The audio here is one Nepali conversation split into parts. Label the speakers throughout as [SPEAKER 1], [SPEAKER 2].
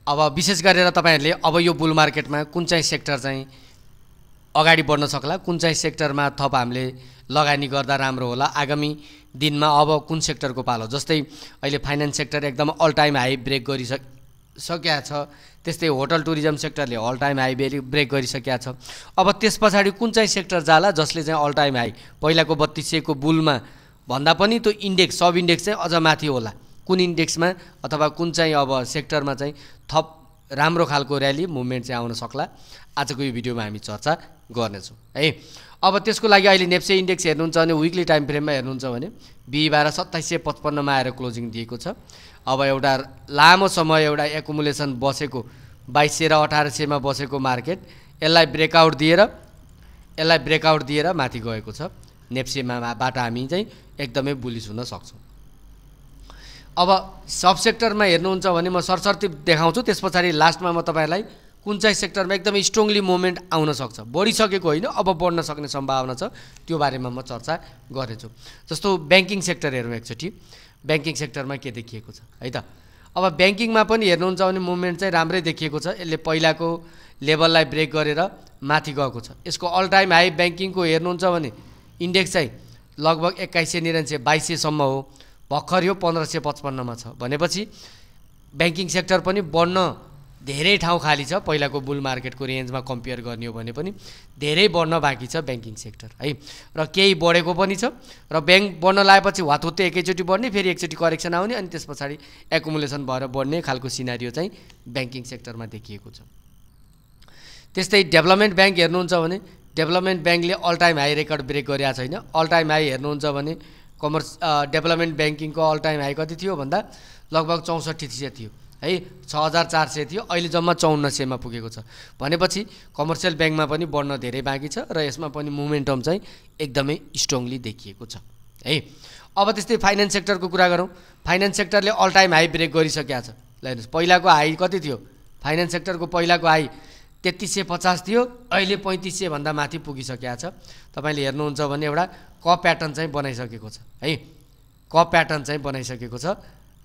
[SPEAKER 1] अब विशेष गरेर तपाईहरुले अब यो बुल मार्केटमा कुन चाहिँ सेक्टर चाहिँ अगाडि बढ्न सक्ला, कुन चाहिँ सेक्टरमा थप हामीले लगानी गर्दा राम्रो होला, आगामी दिनमा अब कुन सेक्टरको पालो, जस्तै अहिले फाइनान्स सेक्टर एकदम अल टाइम हाई ब्रेक गरिसकेको छ, त्यस्तै होटल टुरिज्म सेक्टरले अल टाइम हाई ब्रेक गरिसकेको छ। अब त्यसपछि कुन चाहिँ सेक्टर जाला जसले चाहिँ अल टाइम हाई पहिलाको 3200 को बुलमा भन्दा पनि त्यो इन्डेक्स सब इन्डेक्स चाहिँ अझ माथि होला, कुन इन्डेक्समा अथवा कुन चाहिँ अब सेक्टरमा चाहिँ थप राम्रो खालको र्याली मुभमेन्ट चाहिँ आउन सक्ला, आजको यो भिडियोमा हामी चर्चा गर्नेछौँ है। अब त्यसको लागि अहिले नेप्से इन्डेक्स हेर्नुहुन्छ भने विकली टाइम फ्रेममा हेर्नुहुन्छ भने बिहीबार 2755 मा आएर क्लोजिङ दिएको छ। अब एउटा लामो समय एउटा एकुमुलेसन बसेको 2200 र 1800 मा बसेको मार्केट यसलाई ब्रेकआउट दिएर माथि गएको छ। नेप्सेमाबाट हामी चाहिँ एकदमै बुलिस हुन सक्छौँ। अब सब सेक्टरमा हेर्नुहुन्छ भने म सरसर्ती देखाउँछु, त्यसपछि लास्टमा म तपाईहरुलाई कुन चाहिँ सेक्टरमा एकदमै स्ट्रङली मुभमेन्ट आउन सक्छ, बढिसकेको होइन अब बढ्न सक्ने सम्भावना छ, त्यो बारेमा म चर्चा गर्नेछु। जस्तो ब्याङ्किङ सेक्टर हेरौँ एकचोटि, ब्याङ्किङ सेक्टरमा के देखिएको छ है त। अब ब्याङ्किङमा पनि हेर्नुहुन्छ भने मुभमेन्ट चाहिँ राम्रै देखिएको छ, यसले पहिलाको लेभललाई ब्रेक गरेर माथि गएको छ। यसको अल टाइम हाई ब्याङ्किङको हेर्नुहुन्छ भने इन्डेक्स चाहिँ लगभग 2199 2200 सम्म हो, भर्खर यो 1555 मा छ भनेपछि ब्याङ्किङ सेक्टर पनि बढ्न धेरै ठाउँ खाली छ। पहिलाको बुल मार्केटको रेन्जमा कम्पेयर गर्ने हो भने पनि धेरै बढ्न बाँकी छ ब्याङ्किङ सेक्टर है, र केही बढेको पनि छ, र ब्याङ्क बढ्न लागेपछि वाथुत्ते एकैचोटि बढ्ने, फेरि एकचोटि करेक्सन आउने, अनि त्यसपछि एकुमुलेसन भएर बढ्ने खालको सिनारियो चाहिँ ब्याङ्किङ सेक्टरमा देखिएको छ। त्यस्तै डेभलपमेन्ट ब्याङ्क हेर्नुहुन्छ भने डेभलपमेन्ट ब्याङ्कले all time high record break गरेको छैन। अल टाइम हाई हेर्नुहुन्छ भने डेभलपमेन्ट ब्याङ्किङको अल टाइम हाई कति थियो भन्दा लगभग 6400 थियो है, 6400 थियो, अहिले जम्मा 5400 मा पुगेको छ भनेपछि कमर्सियल ब्याङ्कमा पनि बढ्न धेरै बाँकी छ, र यसमा पनि मोमेन्टम चाहिँ एकदमै स्ट्रङली देखिएको छ है। अब त्यस्तै फाइनान्स सेक्टरको कुरा गरौँ, फाइनान्स सेक्टरले अल टाइम हाई ब्रेक गरिसकेको छ। ल हेर्नुहोस्, पहिलाको हाई कति थियो, फाइनान्स सेक्टरको पहिलाको हाई 3350 थियो, अहिले 3500 भन्दा माथि पुगिसकेको छ। तपाईले हेर्नुहुन्छ भने एउटा क प्याटर्न चाहिँ बनाइसकेको छ है, क प्याटर्न चाहिँ बनाइसकेको छ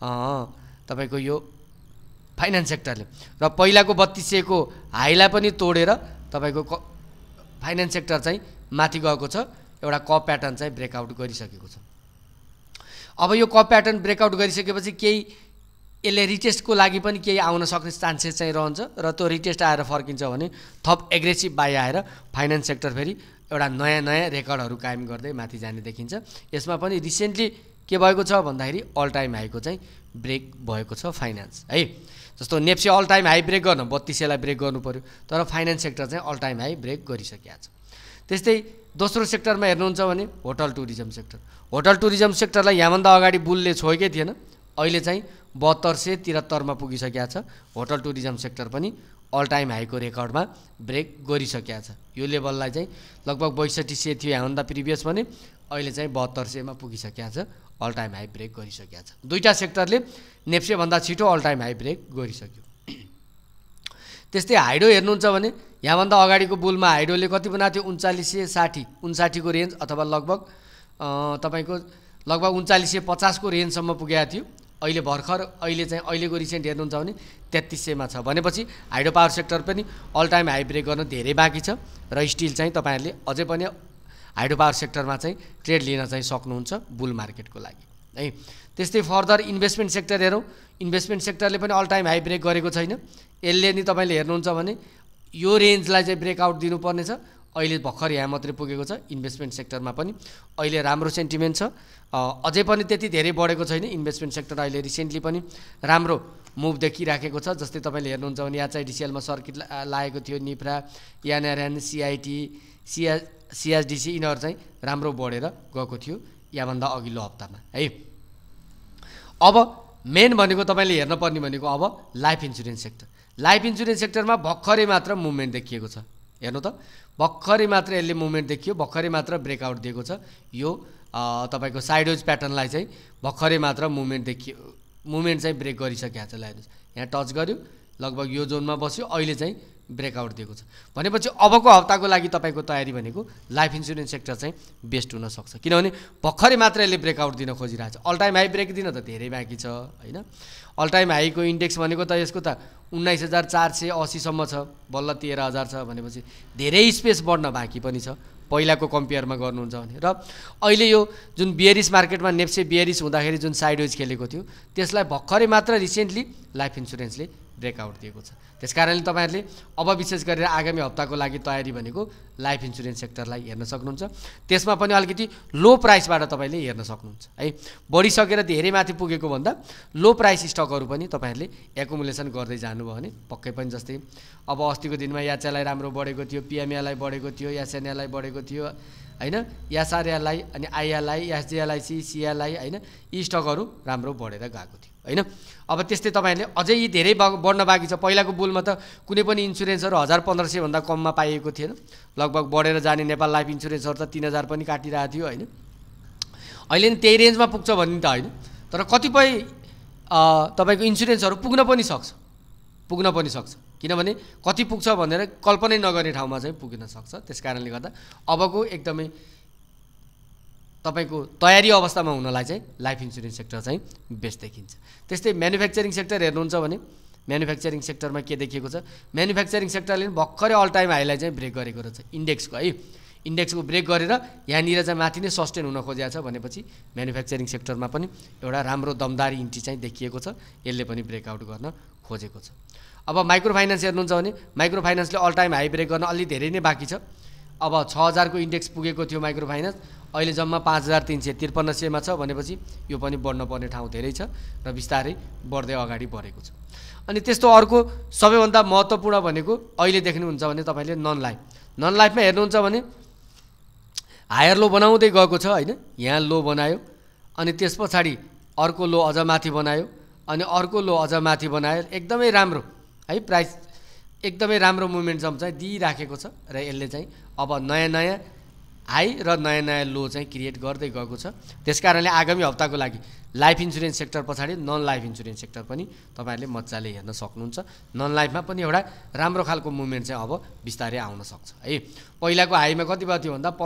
[SPEAKER 1] तपाईको यो फाइनान्स सेक्टरले, र पहिलाको 3200 को हाईलाई पनि तोडेर तपाईको फाइनान्स सेक्टर चाहिँ माथि गएको छ, एउटा क प्याटर्न चाहिँ ब्रेकआउट गरिसकेको छ। अब यो क प्याटर्न ब्रेकआउट गरिसकेपछि केही यसले रिटेस्टको लागि पनि केही आउन सक्ने चान्सेस चाहिँ रहन्छ, र त्यो रिटेस्ट आएर फर्किन्छ भने थप एग्रेसिभ बाई आएर फाइनान्स सेक्टर फेरि एउटा नयाँ रेकर्डहरू कायम गर्दै माथि जाने देखिन्छ। यसमा पनि रिसेन्टली के भएको छ भन्दाखेरि अल टाइम हाईको चाहिँ ब्रेक भएको छ फाइनान्स है। जस्तो NEPSE all time high break गर्न 3200 लाई ब्रेक गर्नु पर्यो, तर फाइनान्स सेक्टर चाहिँ अल टाइम हाई ब्रेक गरिसकेको छ। त्यस्तै दोस्रो सेक्टरमा हेर्नुहुन्छ भने hotel tourism sector, hotel tourism सेक्टरलाई यहाँभन्दा अगाडि बुलले छोएकै थिएन, अहिले चाहिँ 7273 मा पुगिसकेको छ। होटल टुरिज्म सेक्टर पनि अल टाइम हाईको रेकर्डमा ब्रेक गरिसकेको छ। यो लेभललाई चाहिँ लगभग 6200 थियो यहाँभन्दा प्रिभियस भने, अहिले चाहिँ 7200 मा पुगिसकेको छ, अल टाइम हाई ब्रेक गरिसकेको छ। दुईटा सेक्टरले नेप्से भन्दा छिटो अल टाइम हाई ब्रेक गरिसक्यो। त्यस्तै हाइडो हेर्नुहुन्छ भने यहाँभन्दा अगाडिको बुलमा हाइडोले कति बनाएको थियो, 3960 को रेन्ज अथवा लगभग तपाईको लगभग 3950 को रेन्जसम्म पुगेको थियो। अहिले भर्खर अहिलेको रिसेन्ट हेर्नुहुन्छ भने 3300 मा छ भनेपछि हाइडो पावर सेक्टर पनि अल टाइम हाई ब्रेक गर्न धेरै बाँकी छ, र स्टिल चाहिँ तपाईहरुले अझै पनि हाइडो पावर सेक्टरमा चाहिँ ट्रेड लिन चाहिँ सक्नुहुन्छ बुल मार्केटको लागि है। त्यस्तै फर्दर इन्भेस्टमेन्ट सेक्टर हेरौँ, इन्भेस्टमेन्ट सेक्टरले पनि अल टाइम हाई ब्रेक गरेको छैन। यसले नि तपाईले हेर्नुहुन्छ भने यो रेन्जलाई चाहिँ ब्रेकआउट दिनुपर्ने छ, अहिले भर्खर यहाँ मात्रै पुगेको छ। इन्भेस्टमेन्ट सेक्टरमा पनि अहिले राम्रो सेन्टिमेन्ट छ, अझै पनि त्यति धेरै बढेको छैन इन्भेस्टमेन्ट सेक्टर। अहिले रिसेन्टली पनि राम्रो मुभ देखिराखेको छ, जस्तै तपाईले हेर्नुहुन्छ भने एचआइडिसिएलमा सर्किट लागेको थियो, निफ्रा, एनआरएन, सिआइटी, सिएसडिसी यिनीहरू चाहिँ राम्रो बढेर गएको थियो यहाँभन्दा अघिल्लो हप्तामा है। अब मेन भनेको तपाईले हेर्न पर्ने भनेको अब life insurance sector. Life insurance सेक्टरमा भर्खरै मात्र मुभमेन्ट देखिएको छ, हेर्नु त भर्खरै मात्र यसले मुभमेन्ट देखियो, भर्खरै मात्र ब्रेकआउट दिएको छ। यो तपाईको साइडवेज प्याटर्नलाई चाहिँ भर्खरै मात्र मुभमेन्ट चाहिँ ब्रेक गरिसकेको छ। ल हेर्नुहोस्, यहाँ टच गर्यो, लगभग यो जोनमा बस्यो, अहिले चाहिँ ब्रेकआउट दिएको छ भनेपछि अबको हप्ताको लागि तपाईँको तयारी भनेको लाइफ इन्सुरेन्स सेक्टर चाहिँ बेस्ट हुनसक्छ किनभने भर्खरै मात्र यसले ब्रेकआउट दिन खोजिरहेको छ। अल टाइम हाई ब्रेक दिन त धेरै बाँकी छ होइन। अल टाइम हाईको इन्डेक्स भनेको त यसको त 19,480सम्म छ, बल्ल 13,000 छ भनेपछि धेरै स्पेस बढ्न बाँकी पनि छ पहिलाको कम्पेयरमा गर्नुहुन्छ भने। र अहिले यो जुन बियरिस मार्केटमा नेप्से बियरिस हुँदाखेरि जुन साइडवेज खेलेको थियो त्यसलाई भर्खरै मात्र रिसेन्टली लाइफ इन्सुरेन्सले ब्रेकआउट दिएको छ। त्यस कारणले तपाईँहरूले अब विशेष गरेर आगामी हप्ताको लागि तयारी भनेको लाइफ इन्सुरेन्स सेक्टरलाई हेर्न सक्नुहुन्छ। त्यसमा पनि अलिकति लो प्राइसबाट तपाईँले हेर्न सक्नुहुन्छ है। बढिसकेर धेरै माथि पुगेको भन्दा लो प्राइस स्टकहरू पनि तपाईँहरूले एकुमुलेसन गर्दै जानुभयो भने पक्कै पनि, जस्तै अब अस्तिको दिनमा याचालाई राम्रो बढेको थियो, पिएमएलाई बढेको थियो, एसएनएलाई बढेको थियो होइन, एसआरएलाई अनि आइएलआई, एसजिएलआइसी, सिएलआई होइन, यी स्टकहरू राम्रो बढेर गएको थियो होइन। अब त्यस्तै तपाईँहरूले अझै यी धेरै बढ्न बाँकी छ। पहिलाको बुलमा त कुनै पनि इन्सुरेन्सहरू 1,500 भन्दा कममा पाइएको थिएन, लगभग बढेर जाने नेपाल लाइफ इन्सुरेन्सहरू त 3,000 पनि काटिरहेको थियो होइन। अहिले नि त्यही रेन्जमा पुग्छ भन्ने त होइन, तर कतिपय तपाईँको इन्सुरेन्सहरू पुग्न पनि सक्छ किनभने कति पुग्छ भनेर कल्पनै नगर्ने ठाउँमा चाहिँ पुग्न सक्छ। त्यस कारणले गर्दा अबको एकदमै तपाईँको तयारी अवस्थामा हुनलाई चाहिँ लाइफ इन्सुरेन्स सेक्टर चाहिँ बेस्ट देखिन्छ। त्यस्तै म्यानुफ्याक्चरिङ सेक्टर हेर्नुहुन्छ भने म्यानुफ्याक्चरिङ सेक्टरमा के देखिएको छ, म्यानुफ्याक्चरिङ सेक्टरले भर्खरै अल टाइम हाईलाई चाहिँ ब्रेक गरेको रहेछ इन्डेक्सको है। इन्डेक्सको ब्रेक गरेर यहाँनिर चाहिँ माथि नै सस्टेन हुन खोजेको छ भनेपछि म्यानुफ्याक्चरिङ सेक्टरमा पनि एउटा राम्रो दमदारी इन्ट्री चाहिँ देखिएको छ, यसले पनि ब्रेकआउट गर्न खोजेको छ। अब माइक्रो फाइनेन्स हेर्नुहुन्छ भने माइक्रो फाइनेन्सले अल टाइम हाई ब्रेक गर्न अलि धेरै नै बाँकी छ। अब 6,000 को इन्डेक्स पुगेको थियो माइक्रो फाइनेन्स, अहिले जम्मा 5,353 छ भनेपछि यो पनि बढ्न पर्ने ठाउँ धेरै छ र बिस्तारै बढ्दै अगाडि बढेको छ। अनि त्यस्तो अर्को सबैभन्दा महत्त्वपूर्ण भनेको अहिले देख्नुहुन्छ भने तपाईँले नन लाइफमा हेर्नुहुन्छ भने हायर लो बनाउँदै गएको छ होइन। यहाँ लो बनायो अनि त्यस पछाडि अर्को लो अझ माथि बनायो अनि अर्को लो अझ माथि बनायो, एकदमै राम्रो है, प्राइस एकदमै राम्रो मोमेन्टम चाहिँ दिइराखेको छ र यसले चाहिँ अब नयाँ हाई र नयाँ लो चाहिँ क्रिएट गर्दै गएको छ। त्यसकारणले आगामी हप्ताको लागि लाइफ इन्सुरेन्स सेक्टर पछाडि नन लाइफ इन्सुरेन्स सेक्टर पनि तपाईँहरूले मजाले हेर्न सक्नुहुन्छ। नन लाइफमा पनि एउटा राम्रो खालको मुभमेन्ट चाहिँ अब बिस्तारै आउन सक्छ है। पहिलाको हाईमा कति भयो थियो भन्दा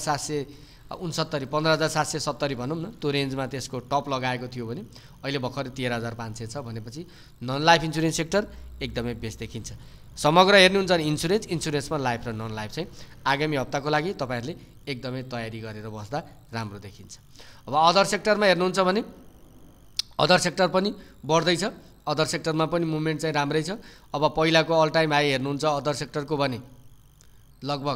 [SPEAKER 1] 15,769 15,770 भनौँ न, त्यो रेन्जमा त्यसको टप लगाएको थियो भने अहिले भर्खरै 13,500 छ भनेपछि नन लाइफ इन्सुरेन्स सेक्टर एकदमै बेस्ट देखिन्छ। समग्र हेर्नुहुन्छ भने इन्सुरेन्समा लाइफ र नन लाइफ चाहिँ आगामी हप्ताको लागि तपाईँहरूले एकदमै तयारी गरेर बस्दा राम्रो देखिन्छ। अब अदर सेक्टरमा हेर्नुहुन्छ भने अदर सेक्टर पनि बढ्दैछ, अदर सेक्टरमा पनि मुभमेन्ट चाहिँ राम्रै छ। अब पहिलाको अल टाइम हाई हेर्नुहुन्छ अदर सेक्टरको भने लगभग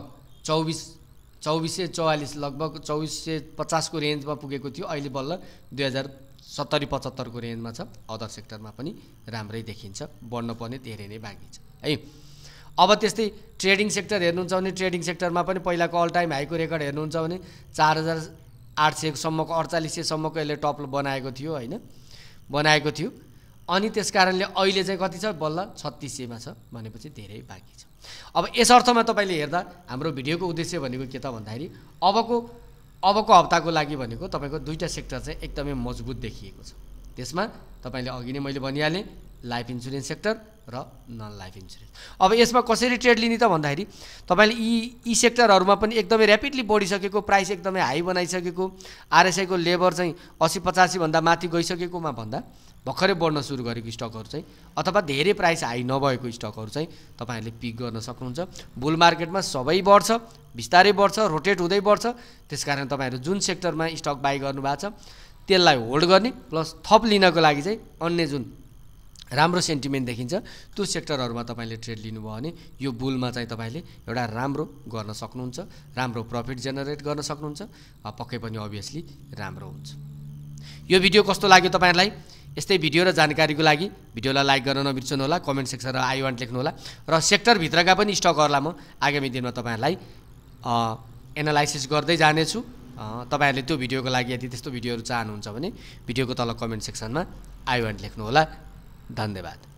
[SPEAKER 1] 2444 लगभग 2450 को रेन्जमा पुगेको थियो, अहिले बल्ल 2070-75 को रेन्जमा छ। अदर सेक्टरमा पनि राम्रै देखिन्छ, बढ्न पर्ने धेरै नै बाँकी छ है। अब त्यस्तै ट्रेडिङ सेक्टर हेर्नुहुन्छ भने ट्रेडिङ सेक्टरमा पनि पहिलाको अल टाइम हाईको रेकर्ड हेर्नुहुन्छ भने 4,800सम्मको 4,800सम्मको यसले टप बनाएको थियो होइन, बनाएको थियो। अनि त्यस कारणले अहिले चाहिँ कति छ, बल्ल 3600मा छ भनेपछि धेरै बाँकी छ। अब यस अर्थमा तपाईँले हेर्दा हाम्रो भिडियोको उद्देश्य भनेको के त भन्दाखेरि अबको हप्ताको लागि भनेको तपाईँको दुईवटा सेक्टर चाहिँ एकदमै मजबुत देखिएको छ। त्यसमा तपाईँले अघि नै मैले भनिहालेँ लाइफ इन्सुरेन्स सेक्टर र नन लाइफ इन्सुरेन्स। अब यसमा कसरी ट्रेड लिने त भन्दाखेरि तपाईँले यी सेक्टरहरूमा पनि एकदमै ऱ्यापिडली बढिसकेको, प्राइस एकदमै हाई बनाइसकेको, आरएसआईको लेभल चाहिँ 80-85 भन्दा माथि गइसकेकोमा भन्दा भर्खरै बढ्न सुरु गरेको स्टकहरू चाहिँ अथवा धेरै प्राइस हाई नभएको स्टकहरू चाहिँ तपाईँहरूले पिक गर्न सक्नुहुन्छ। बुल मार्केटमा सबै बढ्छ, बिस्तारै बढ्छ, रोटेट हुँदै बढ्छ। त्यसकारण तपाईँहरू जुन सेक्टरमा स्टक बाई गर्नुभएको छ त्यसलाई होल्ड गर्ने प्लस थप लिनको लागि चाहिँ अन्य जुन राम्रो सेन्टिमेन्ट देखिन्छ त्यो सेक्टरहरूमा तपाईँले ट्रेड लिनुभयो भने यो बुलमा चाहिँ तपाईँले एउटा राम्रो गर्न सक्नुहुन्छ, राम्रो प्रफिट जेनेरेट गर्न सक्नुहुन्छ, पक्कै पनि अभियसली राम्रो हुन्छ। यो भिडियो कस्तो लाग्यो तपाईँहरूलाई? यस्तै भिडियो र जानकारीको लागि भिडियोलाई लाइक गर्न नबिर्सनु होला, कमेन्ट सेक्सनमा आई वान्ट लेख्नु होला र सेक्टरभित्रका पनि स्टकहरूलाई म आगामी दिनमा तपाईँहरूलाई एनालाइसिस गर्दै जानेछु। तपाईँहरूले त्यो भिडियोको लागि यदि त्यस्तो भिडियोहरू चाहनुहुन्छ भने भिडियोको तल कमेन्ट सेक्सनमा आई वान्ट लेख्नु होला। धन्यवाद।